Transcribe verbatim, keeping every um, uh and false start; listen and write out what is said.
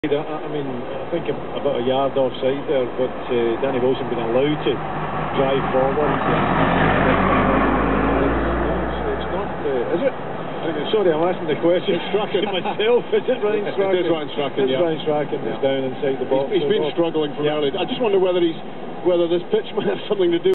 I, I mean, I think about a yard offside there, but uh, Danny Wilson being allowed to drive forward. It's, it's not, uh, is it? Sorry, I'm asking the question. Strachan myself. Is it Ryan Strachan? It is Ryan Strachan. It's yeah. Ryan Strachan yeah. is down inside the box. He's, he's been struggling from yeah. early. I just wonder whether he's whether this pitch might have something to do.